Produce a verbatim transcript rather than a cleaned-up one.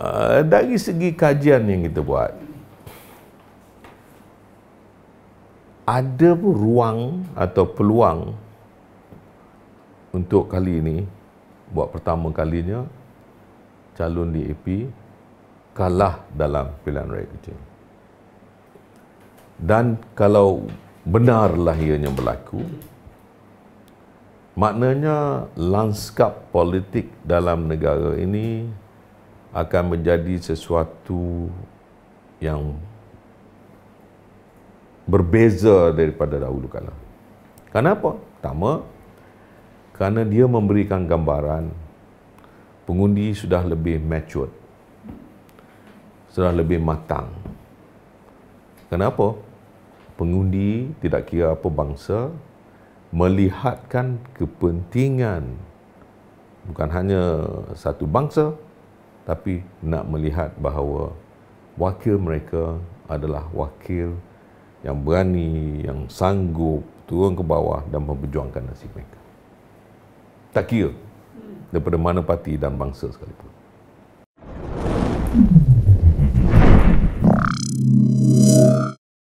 uh, dari segi kajian yang kita buat, ada pun ruang atau peluang untuk kali ini, buat pertama kalinya, calon D A P kalah dalam pilihan raya kecil. Dan kalau benarlah ianya berlaku, maknanya lanskap politik dalam negara ini akan menjadi sesuatu yang berbeza daripada dahulu kala. Kenapa? Pertama, kerana dia memberikan gambaran pengundi sudah lebih mature, sudah lebih matang. Kenapa? Pengundi tidak kira apa bangsa, melihatkan kepentingan bukan hanya satu bangsa, tapi nak melihat bahawa wakil mereka adalah wakil yang berani, yang sanggup turun ke bawah dan memperjuangkan nasib mereka. Tak kira daripada mana parti dan bangsa sekalipun.